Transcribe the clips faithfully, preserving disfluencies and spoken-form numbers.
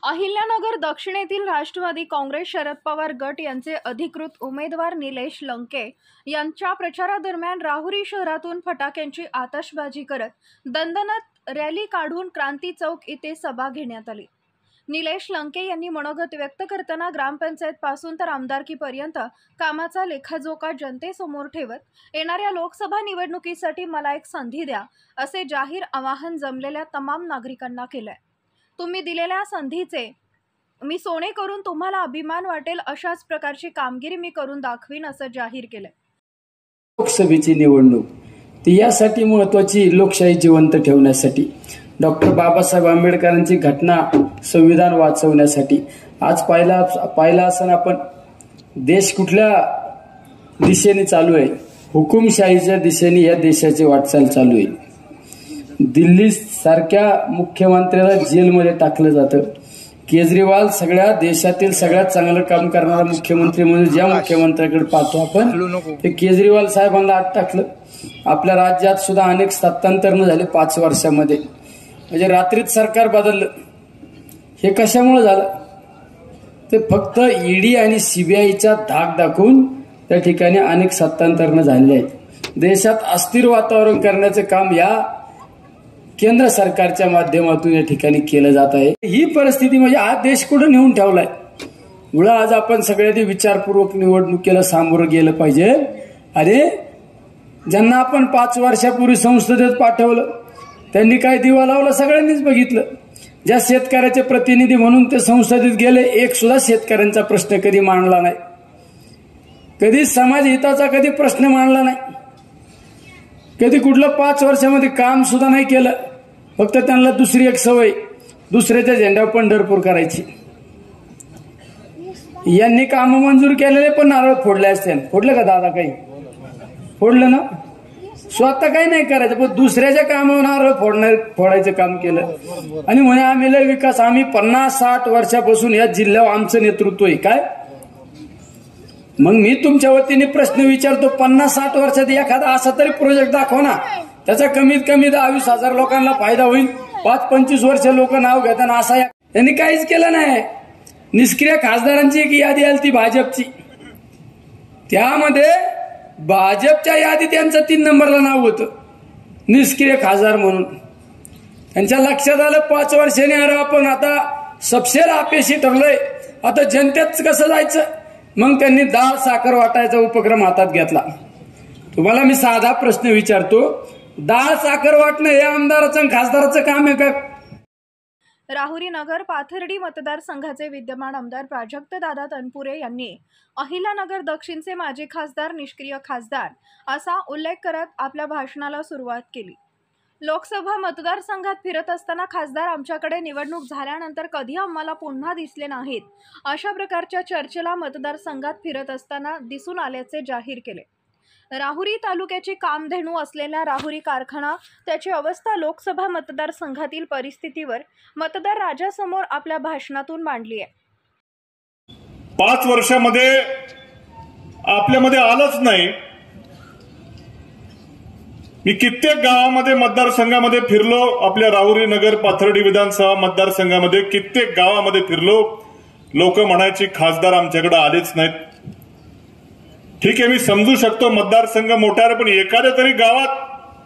अहिल्यानगर दक्षिणेतील राष्ट्रवादी काँग्रेस शरद पवार गट यांचे अधिकृत उमेदवार निलेश लंके यांच्या प्रचारादरम्यान राहुरी शहरातून फटाक्यांची आतषबाजी करत दणदणीत रॅली काढून क्रांती चौक येथे सभा घेण्यात आली। निलेश लंके यांनी मनोगत व्यक्त करताना ग्रामपंचायत पासून तर आमदारकीपर्यंत कामाचा लेखाजोखा जनतेसमोर ठेवत येणाऱ्या लोकसभा निवडणुकीसाठी मला एक संधी द्या असे जाहीर आवाहन जमलेल्या तमाम नागरिकांना केले। तुम्ही दिलेल्या संधीचे मी सोने करून तुम्हाला अभिमान वाटेल अशाच प्रकारची कामगिरी मी करून दाखवीन असं जाहीर केलं। लोकसभेची निवडणूक ती यासाठी महत्त्वाची लोकशाही जिवंत ठेवण्यासाठी डॉक्टर बाबासाहेब आंबेडकरांची घटना संविधान वाचवण्यासाठी आज पाहिला पाहिला असं आपण देश कुठल्या दिशेने चालू आहे, हुकुमशाहीच्या दिशेने या देशाची वाटचाल चालू आहे। दिल्ली सारख्या मुख्यमंत्र्याला जेलमध्ये टाकलं जातं। केजरीवाल सगळ्या देशातील सगळ्यात चांगलं काम करणारा मुख्यमंत्री म्हणून ज्या मुख्यमंत्र्याकडे पाहतो आपण ते केजरीवाल साहेबांना आत टाकलं। आपल्या राज्यात सुद्धा अनेक सत्तांतरण झाले पाच वर्षामध्ये, म्हणजे रात्रीत सरकार बदललं। हे कशामुळे झालं? ते फक्त ईडी आणि सीबीआयचा धाक दाखवून त्या ठिकाणी अनेक सत्तांतरण झालेले आहेत। देशात अस्थिर वातावरण करण्याचे काम या केंद्र सरकारच्या माध्यमातून या ठिकाणी केलं जात आहे। ही परिस्थिती म्हणजे हा देश कुठे नेऊन ठेवलाय? मुळे आज आपण सगळ्यांनी विचारपूर्वक निवडणुकीला सामोरं गेलं पाहिजे। अरे ज्यांना आपण पाच वर्षापूर्वी संसदेत पाठवलं त्यांनी काय दिवा लावला सगळ्यांनीच बघितलं। ज्या शेतकऱ्याचे प्रतिनिधी म्हणून ते संसदेत गेले, एक सुद्धा शेतकऱ्यांचा प्रश्न कधी मांडला नाही, कधी समाज हिताचा कधी प्रश्न मांडला नाही, कधी कुठलं पाच वर्षामध्ये काम सुद्धा नाही केलं। फक्त त्यांना दुसरी एक सवय, दुसऱ्याच्या झेंड्यावर पंढरपूर करायची। यांनी काम मंजूर केलेले पण नारळ फोडले असते। फोडलं का दादा? काही फोडलं ना? स्वतः काही नाही करायचं पण दुसऱ्याच्या कामावर नारळ फोडणार फोडायचं काम केलं आणि म्हणे आम्ही लय विकास, आम्ही पन्नास साठ वर्षापासून या जिल्ह्यावर आमचं नेतृत्व आहे। काय मग मी तुमच्या वतीने प्रश्न विचारतो, पन्नास साठ वर्षात एखादा असा तरी प्रोजेक्ट दाखवा ना, त्याचा कमीत कमी दहा वीस हजार लोकांना फायदा होईल। पाच पंचवीस वर्ष लोक नाव घेताना असा यांनी काहीच केलं नाही। निष्क्रिय खासदारांची एक यादी आली ती भाजपची, त्यामध्ये भाजपच्या यादीत त्यांचं तीन नंबरला नाव होतं निष्क्रिय खासदार म्हणून। त्यांच्या लक्षात आलं पाच वर्षांनी अरे आपण आता सबसेर अपेशी ठरलोय, आता जनतेत कसं जायचं? मग त्यांनी डाळ साखर वाटायचा उपक्रम हातात घेतला। तुम्हाला मी साधा प्रश्न विचारतो, डाळ साखर वाटणं हे आमदाराचं आणि खासदाराचं काम आहे का? राहुरी नगर पाथर्डी मतदारसंघाचे विद्यमान आमदार प्राजक्त दादा तनपुरे यांनी अहिल्यानगर दक्षिणचे माजी खासदार निष्क्रिय खासदार असा उल्लेख करत आपल्या भाषणाला सुरुवात केली। लोकसभा मतदारसंघात फिरत असताना खासदार आमच्याकडे निवडणूक झाल्यानंतर कधी आम्हाला पुन्हा दिसले नाहीत अशा प्रकारच्या चर्चेला मतदारसंघात फिरत असताना दिसून आल्याचे जाहीर केले। राहुरी तालुक्याची कामधेनू असलेला राहुरी कारखाना त्याची अवस्था लोकसभा मतदारसंघातील परिस्थितीवर मतदार राजासमोर आपल्या भाषणातून मांडली आहे। पाच वर्षामध्ये आपल्यामध्ये आलंच नाही। मी कित्येक गावामध्ये मतदारसंघामध्ये फिरलो, आपल्या राहुरी नगर पाथर्डी विधानसभा मतदारसंघामध्ये कित्येक गावामध्ये फिरलो। लोक म्हणायची खासदार आमच्याकडे आलेच नाहीत। ठीक आहे, मी समजू शकतो मतदारसंघ मोठा आहे, पण एखाद्या तरी गावात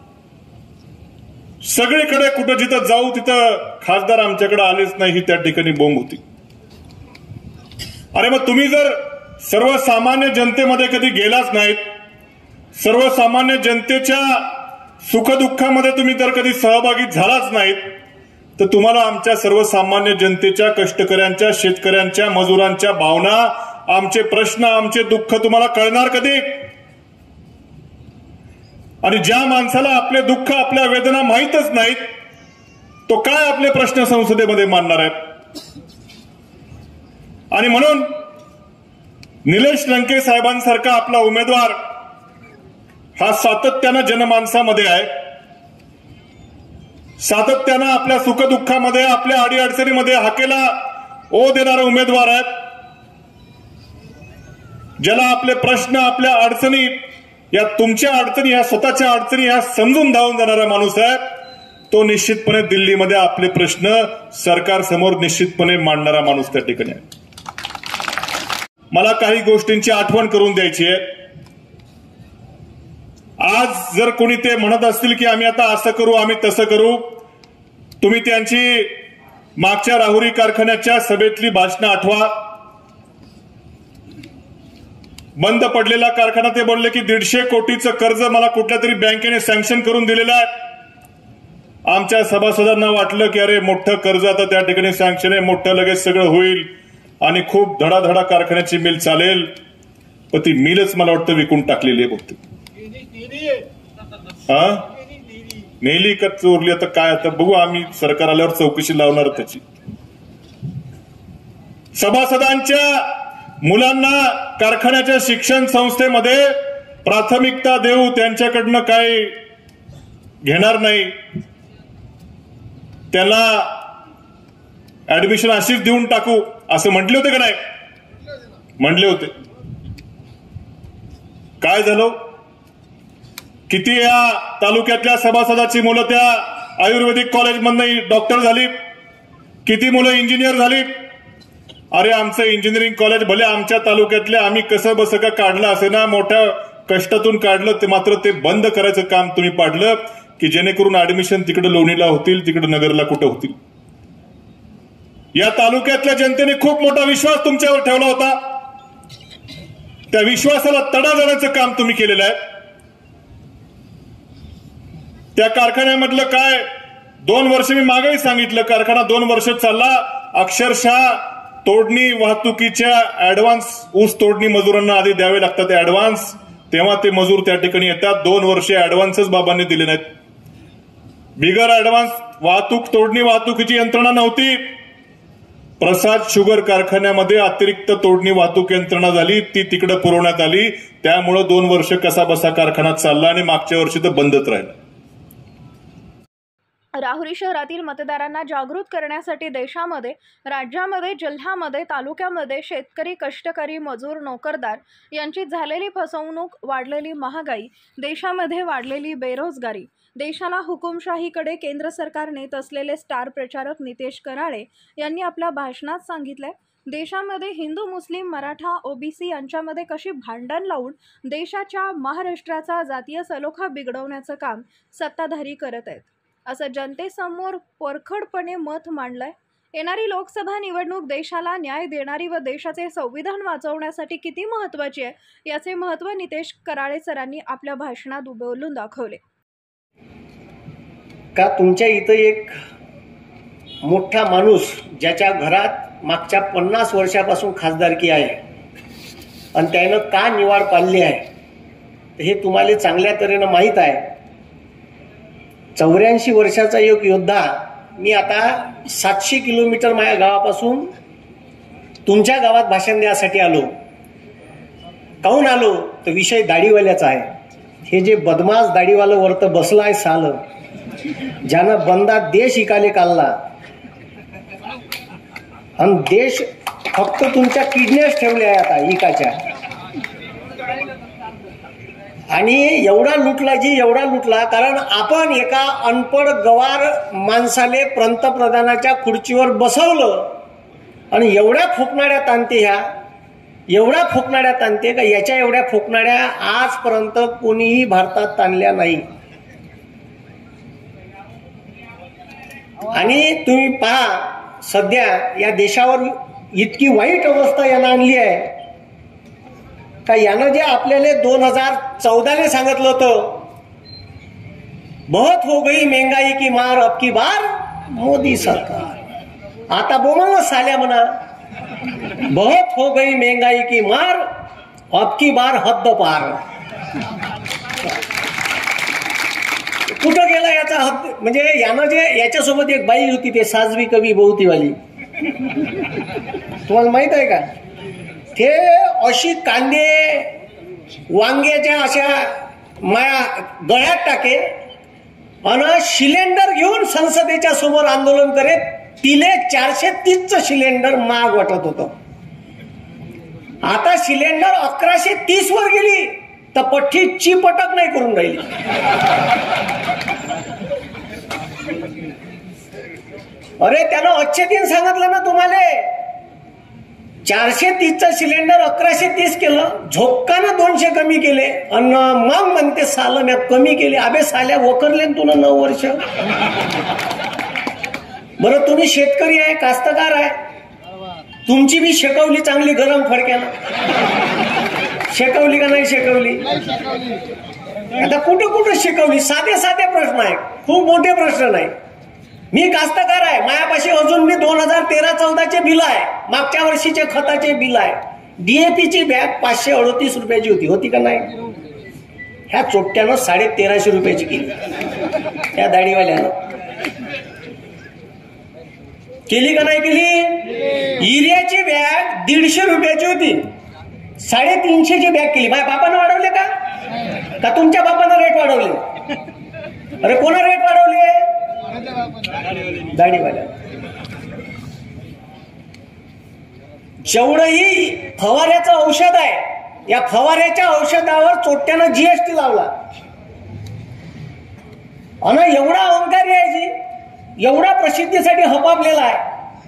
सगळीकडे कुठं जिथं जाऊ तिथं खासदार आमच्याकडे आलेच नाही ही त्या ठिकाणी बोंब होती। अरे मग तुम्ही जर सर्वसामान्य जनतेमध्ये कधी गेलाच नाहीत, सर्वसामान्य जनतेच्या सुखदुःखामध्ये तुम्ही जर कधी सहभागी झालाच नाहीत, तर तुम्हाला आमच्या सर्वसामान्य जनतेच्या, कष्टकऱ्यांच्या, शेतकऱ्यांच्या, मजुरांच्या भावना, आमचे प्रश्न, आमचे दुःख तुम्हाला कळणार कधी? आणि ज्या माणसाला आपले दुःख, आपल्या वेदना माहीतच नाहीत, तो काय आपले प्रश्न संसदेमध्ये मांडणार आहे? आणि म्हणून निलेश लंके साहेबांसारखा आपला उमेदवार हा सातत्यानं जनमानसामध्ये आहे, सातत्यानं आपल्या सुखदुःखामध्ये, आपल्या अडीअडचणीमध्ये हाकेला ओ देणारा उमेदवार आहे, ज्याला आपले प्रश्न, आपल्या अडचणी, या तुमच्या अडचणी, या स्वतःच्या अडचणी ह्या समजून धावून जाणारा माणूस आहे। तो निश्चितपणे दिल्लीमध्ये आपले प्रश्न सरकारसमोर निश्चितपणे मांडणारा माणूस त्या ठिकाणी आहे. मला काही गोष्टींची आठवण करून द्यायची आहे. आज जर कोणी ते म्हणत असतील की आम्ही आता असं करू आम्ही तसं करू, तुम्ही त्यांची मागच्या राहुरी कारखान्याच्या सभेतली भाषणं आठवा. बंद पडलेला कारखाना ते बोलले की दीडशे कोटीचं कर्ज मला कुठल्या तरी बँकेने सँक्शन करून दिलेलं आहे. आमच्या सभासदांना वाटलं की अरे मोठं कर्ज आता त्या ठिकाणी सँक्शन आहे, मोठं लगेच सगळं होईल आणि खूप धडाधडा कारखान्याची मिल चालेल. पण ती मिलच मला वाटतं विकून टाकलेली आहे बहुतेक. हा नेली का चोरली आता काय, आता बघू, आम्ही सरकार आल्यावर चौकशी लावणार त्याची. सभासदांच्या मुलांना कारखान्याच्या शिक्षण संस्थेमध्ये प्राथमिकता देऊ, त्यांच्याकडनं काही घेणार नाही, त्याला ऍडमिशन अशीच देऊन टाकू असं म्हटले होते का नाही? म्हटले होते. काय झालं? किती या तालुक्यातल्या सभासदाची मुलं त्या आयुर्वेदिक कॉलेजमधनं डॉक्टर झाली, किती मुलं इंजिनियर झाली. अरे आमचं इंजिनिअरिंग कॉलेज भले आमच्या तालुक्यातले आम्ही कसं बसं का काढलं असे ना, मोठ्या कष्टातून काढलं, ते मात्र ते बंद करायचं काम तुम्ही पाडलं की जेणेकरून ऍडमिशन तिकडे लोणीला होतील, तिकडे नगरला कुठं होतील. या तालुक्यातल्या जनतेने खूप मोठा विश्वास तुमच्यावर ठेवला होता. त्या विश्वासाला तडा जाण्याचं काम तुम्ही केलेलं आहे. त्या कारखान्यामधलं काय दोन वर्ष मी मागेही सांगितलं, कारखाना दोन वर्ष चालला, अक्षरशः तोडणी वाहतुकीच्या ऍडव्हान्स, ऊस तोडणी मजुरांना आधी द्यावे लागतात ऍडव्हान्स, तेव्हा ते मजूर त्या ठिकाणी येतात. दोन वर्षे ऍडव्हान्सच बाबांनी दिले नाहीत. बिगर ऍडव्हान्स वाहतूक, तोडणी वाहतुकीची यंत्रणा नव्हती. प्रसाद शुगर कारखान्यामध्ये अतिरिक्त तोडणी वाहतूक यंत्रणा झाली, ती तिकडे पुरवण्यात आली. त्यामुळे दोन वर्ष कसा बसा कारखाना चालला आणि मागच्या वर्षी तर बंदच राहिला. राहुरी शहरातील मतदारांना जागृत करण्यासाठी देशामध्ये, राज्यामध्ये, जिल्ह्यामध्ये, तालुक्यामध्ये शेतकरी, कष्टकरी, मजूर, नोकरदार यांची झालेली फसवणूक, वाढलेली महागाई, देशामध्ये वाढलेली बेरोजगारी, देशाला हुकुमशाहीकडे केंद्र सरकार नेत असलेले स्टार प्रचारक नितेश कराळे यांनी आपल्या भाषणात सांगितले. देशामध्ये हिंदू, मुस्लिम, मराठा, ओबीसी यांच्यामध्ये कशी भांडण लावून देशाच्या, महाराष्ट्राचा जातीय सलोखा बिघडवण्याचं काम सत्ताधारी करत आहेत, असं जनतेसमोर परखडपणे मत मांडलंय. येणारी लोकसभा निवडणूक देशाला न्याय देणारी व देशाचे संविधान वाचवण्यासाठी किती महत्त्वाची आहे याचे महत्त्व नितेश कराळे सरांनी आपल्या भाषणात बोलून दाखवले. का तुमच्या इथं एक मोठा माणूस ज्याच्या घरात मागच्या पन्नास वर्षापासून खासदारकी आहे आणि त्यानं का निवाड पाडली आहे हे तुम्हाला चांगल्या तऱ्हेनं माहीत आहे. चौऱ्याऐंशी वर्षाचा एक योद्धा, मी आता सातशे किलोमीटर माझ्या गावापासून तुमच्या गावात भाषण द्यासाठी आलो. काहून आलो तर विषय दाढीवाल्याचा आहे. हे जे बदमाश दाढीवालं वरत बसला आहे साल, ज्यानं बंदा देश इकाले काढला आणि देश फक्त तुमच्या किडनॅच ठेवल्या आहे आता इकाच्या, आणि एवढा लुटला जी एवढा लुटला कारण आपण एका अनपड गवार माणसाले पंतप्रधानाच्या खुर्चीवर बसवलं आणि एवढ्या फोकणाऱ्या ताणते, ह्या एवढ्या फोकणाऱ्या ताणते का याच्या एवढ्या फोकणाऱ्या आजपर्यंत कोणीही भारतात ताणल्या नाही. आणि तुम्ही पहा सध्या या देशावर इतकी वाईट अवस्था यानं आणली आहे का यानं जे आपल्याला दोन हजार चौदाले सांगितलं होतं, बहुत हो गई महंगाई की मार अब की बार मोदी सरकार, आता बोमा साल्या म्हणा, बहुत हो गई महंगाई की मार अब की बार हद्द पार. कुठं गेला याचा हद्द? म्हणजे यानं जे याच्यासोबत एक बाई होती ते साजवी कवी बहुतीवाली, तुम्हाला माहित आहे का? ते अशी कांदे वांग्याच्या अशा माया गळ्यात टाके आणि सिलेंडर घेऊन संसदेच्या समोर आंदोलन करे. तिले चारशे तीसचं सिलेंडर महाग वाटत होतं. आता सिलेंडर अकराशे तीस वर गेली तर पठ्ठी चिपटक नाही करून राहिली. अरे त्यानं अच्छे दिन सांगितलं ना तुम्हाला, चारशे तीसचं सिलेंडर अकराशे तीस केलं, झोक्कानं दोनशे कमी केले, अन मग म्हणते सालं मी कमी केले. अबे साल्या वकरले तुला नऊ वर्ष. बरं तुम्ही शेतकरी आहे, कास्तकार आहे, तुमची बी शेकवली चांगली गरम फडक्यानं, शेकवली का नाही शेकवली? आता कुठं कुठं शिकवली? साधे साधे प्रश्न आहे, खूप मोठे प्रश्न नाही. मी कास्तकार आहे, मायापाशी अजून मी दोन हजार तेरा चौदाचे बिल आहे, मागच्या वर्षीचे खताचे बिल आहे. डीएपीची बॅग पाचशे अडतीस रुपयाची होती, होती का नाही? ह्या चोट्ट्यानं साडे तेराशे रुपयाची केली, त्या दाढीवाल्यानं केली का नाही केली? युरियाची बॅग दीडशे रुपयाची होती, साडेतीनशेची बॅग केली. माझ्या बापानं वाढवले का का तुमच्या बापानं रेट वाढवले? अरे कोणा रेट वाढवले? दाढीवाल्या. जेवढंही फवाऱ्याचं औषध आहे, या फवाऱ्याच्या औषधावर चोट्ट्यानं जीएसटी लावला. आणि एवढा अहंकारी आहे जी, एवढा प्रसिद्धीसाठी हपापलेला आहे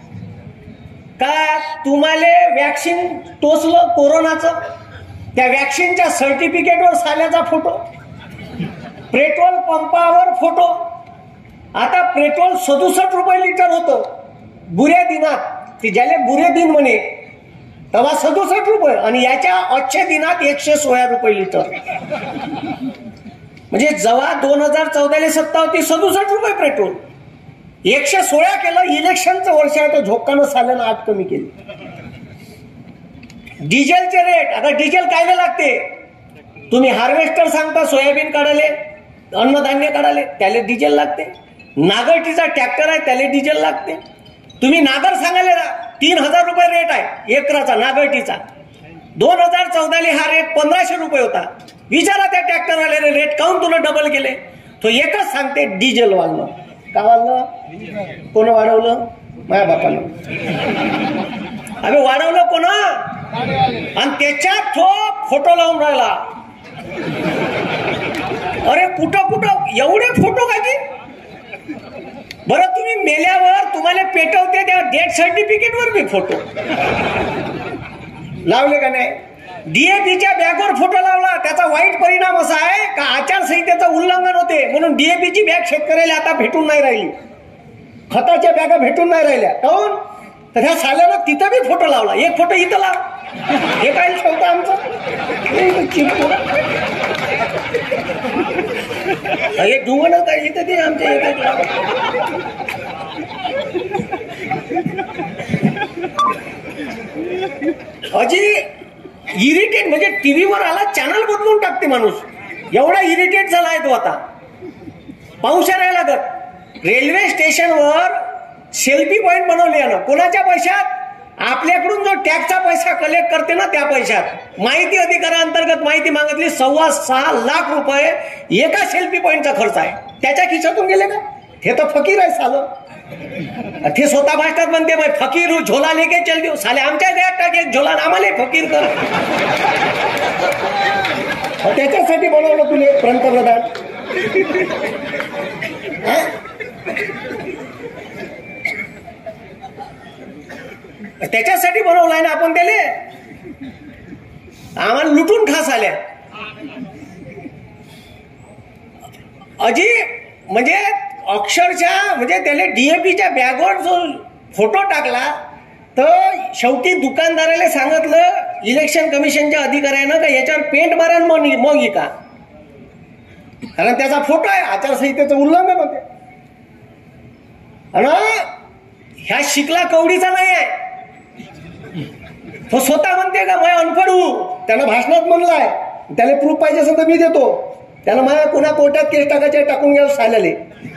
का तुम्हाला वॅक्सिन टोचलं कोरोनाचं, त्या वॅक्सिनच्या सर्टिफिकेटवर साल्याचा फोटो, पेट्रोल पंपावर फोटो. आता पेट्रोल सदुसष्ट रुपये लिटर होतं बुऱ्या दिनात, ते ज्याला बुरे दिन म्हणे तेव्हा सदुसष्ट रुपये, आणि याच्या अच्छे दिनात एकशे सोळा रुपये लिटर. म्हणजे जेव्हा दोन हजार चौदाला सत्ता होती सदुसष्ट रुपये पेट्रोल, एकशे सोळा केलं. इलेक्शनचं वर्ष आहे तर झोक्कानं साल्यानं आठ कमी केली. डिझेलचे रेट, आता डिझेल कायला लागते? तुम्ही हार्वेस्टर सांगता सोयाबीन काढाले, अन्नधान्य काढाले, त्याला डिझेल लागते. नागरटीचा ट्रॅक्टर आहे त्याला डिझेल लागते. तुम्ही नागर सांगायला ना तीन हजार रुपये रेट आहे एकराचा नागरटीचा. दोन हजार चौदाला हा रेट पंधराशे रुपये होता. विचारा त्या ट्रॅक्टरवाल्याने रेट काऊन तुला डबल केले? तो एकच सांगते डिझेल वाढलं. का वाढलं? कोण वाढवलं? माझ्या बापानं. अरे वाढवलं कोण? आणि त्याच्यात तो फोटो लावून राहिला. अरे कुठं कुठं एवढे फोटो काय की? बरं तुम्ही मेल्यावर तुम्हाला पेटवते त्या डेथ सर्टिफिकेट वर बी फोटो लावले का नाही? डीएपीच्या बॅगवर फोटो लावला, त्याचा वाईट परिणाम असा आहे का आचारसंहितेचं उल्लंघन होते म्हणून डीएपीची बॅग शेतकऱ्याला आता भेटून नाही राहिली, खताच्या बॅगा भेटून नाही राहिल्या. काऊन? तर ह्या साल्यानं तिथं बी फोटो लावला. एक फोटो इथं लाव, हे काय ठेवतं आमचं? हे डुंगण काय इथं ते आमच्या येतात. अजी इरिटेट, म्हणजे टीव्हीवर आला चॅनल बदलून टाकते माणूस, एवढा इरिटेट झालाय तो आता. पाऊशा नाही लागत. रेल्वे स्टेशनवर सेल्फी पॉइंट बनवले ना, कोणाच्या पैशात? आपल्याकडून जो टॅक्सचा पैसा कलेक्ट करते ना त्या पैशात. माहिती अधिकारांतर्गत माहिती मागितली, सव्वा सहा लाख रुपये एका सेल्फी पॉइंटचा खर्च आहे. त्याच्या खिशातून गेले का? हे तर फकीर आहे सालं. ते स्वतः भाषणात म्हणते मग फकीर हूं, झोला लेके चल देऊ. साले आमच्या गळ्यात टाक एक झोला, आम्हाला फकीर कर. त्याच्यासाठी बनवलं तुले पंतप्रधान? त्याच्यासाठी बनवलाय ना आपण त्याले. आम्हाला लुटून खास आल्या. अजी म्हणजे अक्षरशः म्हणजे त्याला डीएपीच्या बॅगवर जो फोटो टाकला तर शेवटी दुकानदाराला सांगितलं इलेक्शन कमिशनच्या अधिकाऱ्यानं का याच्यावर पेंट मारा मग मग का, कारण त्याचा फोटो आहे, आचारसंहितेचं उल्लंघन होते. आणि ह्या शिकला कवडीचा नाही आहे. तो स्वतः म्हणते का मैं अनपढ हूं, त्यानं भाषणात म्हणलाय. त्याला प्रूफ पाहिजे असेल तर मी देतो. त्यानं मला पुन्हा कोर्टात केस टाकायचे, टाकून घ्यावं साल्याले.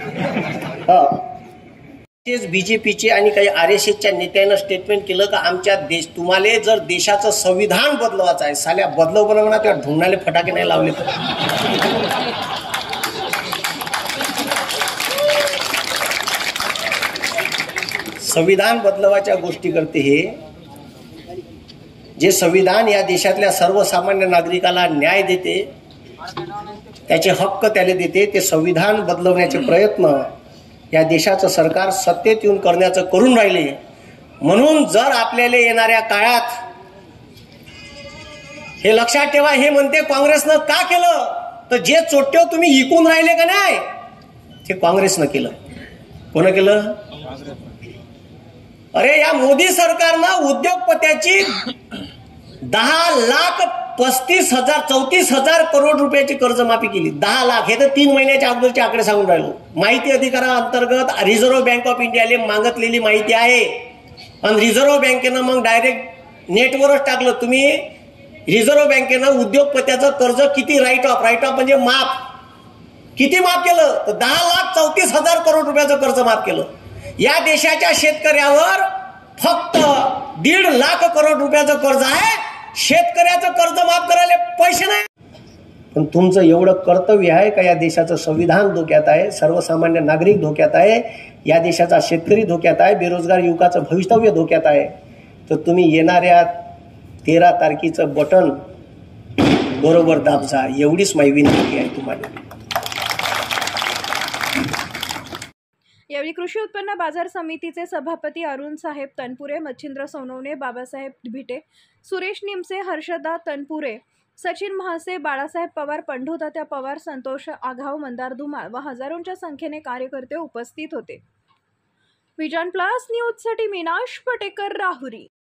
बीजेपीचे आणि काही आर एस एसच्या नेत्यानं स्टेटमेंट केलं का आमच्या देश, तुम्हाला जर देशाचं संविधान बदलवायचं आहे, साल्या बदलव बनवणार तेव्हा ढुंगणाले फटाके नाही लावले तर. संविधान बदलवायच्या गोष्टी करते हे जे संविधान या देशातल्या सर्वसामान्य नागरिकाला न्याय देते, त्याचे हक्क त्याला देते, ते संविधान बदलवण्याचे प्रयत्न या देशाचं सरकार सत्तेत येऊन करण्याचं करून राहिले. म्हणून जर आपल्याला येणाऱ्या काळात हे लक्षात ठेवा, हे म्हणते काँग्रेसनं का केलं, तर जे चोट्टे तुम्ही इकून राहिले का नाही ते काँग्रेसनं केलं. कोण केलं? अरे या मोदी सरकारनं उद्योगपत्याची दहा लाख पस्तीस हजार चौतीस हजार करोड रुपयाची कर्जमाफी केली. दहा लाख हे तर तीन महिन्याच्या अगोदरचे आकडे सांगून राहिलो. माहिती अधिकाराअंतर्गत रिझर्व्ह बँक ऑफ इंडियाने मागितलेली माहिती आहे आणि रिझर्व्ह बँकेनं मग डायरेक्ट नेटवरच टाकलं. तुम्ही रिझर्व्ह बँकेनं उद्योगपत्याचं कर्ज किती राईट ऑफ राईट ऑफ म्हणजे माफ किती माफ केलं, तर दहा लाख चौतीस हजार करोड रुपयाचं कर्ज माफ केलं. या देशाच्या शेतकऱ्यावर फक्त दीड लाख करोड रुपयाचं कर्ज आहे. शेतकऱ्याचं कर्ज माफ करायला पैसे नाही. पण तुमचं एवढं कर्तव्य आहे का? या देशाचं संविधान धोक्यात आहे, सर्वसामान्य नागरिक धोक्यात आहे, या देशाचा शेतकरी धोक्यात आहे, बेरोजगार युवकाचं भवितव्य धोक्यात आहे. तर तुम्ही येणाऱ्या तेरा तारखेचं बटन बरोबर दाबजा, एवढीच माझी विनंती आहे तुम्हाला. यावेळी कृषी उत्पन्न बाजार समितीचे सभापती अरुण साहेब तनपुरे, मच्छिंद्र सोनवणे, बाबासाहेब भिटे, सुरेश निमसे, हर्षदा तनपुरे, सचिन महासे, बाळासाहेब पवार, पंढूतात्या पवार, संतोष आघाव, मंदार धुमाळ व हजारोंच्या संख्येने कार्यकर्ते उपस्थित होते. विजन प्लस न्यूजसाठी मीनाश पटेकर, राहुरी.